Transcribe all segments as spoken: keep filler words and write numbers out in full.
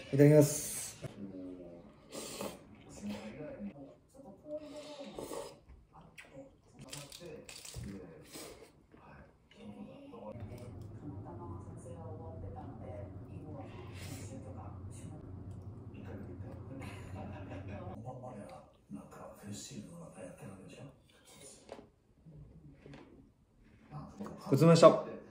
いただきます。ごちそうさまでした。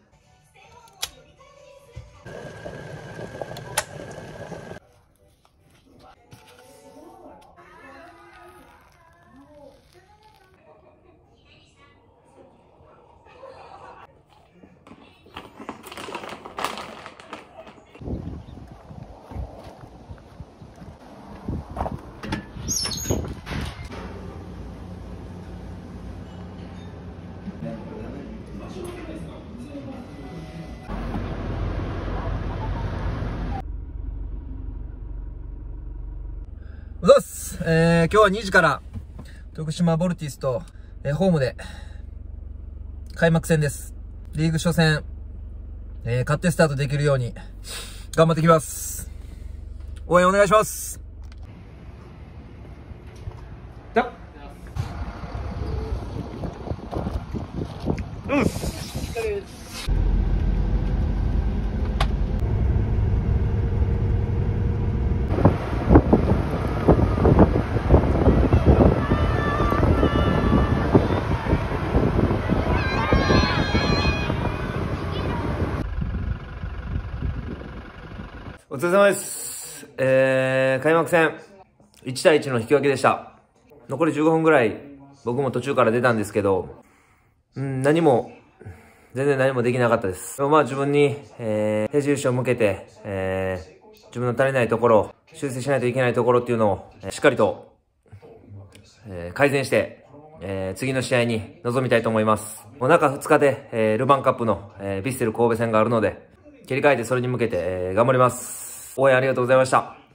おはようございます。えー、今日はにじから徳島ボルティスと、えー、ホームで開幕戦です。リーグ初戦、えー、勝ってスタートできるように頑張ってきます。応援お願いします。だうんお疲れ様です。えー、開幕戦、いちたいいちの引き分けでした。残りじゅうごふんぐらい、僕も途中から出たんですけど、うん、何も、全然何もできなかったです。まあ自分に、えー、平時優勝を向けて、えー、自分の足りないところ、修正しないといけないところっていうのを、えー、しっかりと、えー、改善して、えー、次の試合に臨みたいと思います。もう中ふつかで、えー、ルヴァンカップの、えー、ヴィッセル神戸戦があるので、切り替えてそれに向けて、えー、頑張ります。応援ありがとうございました。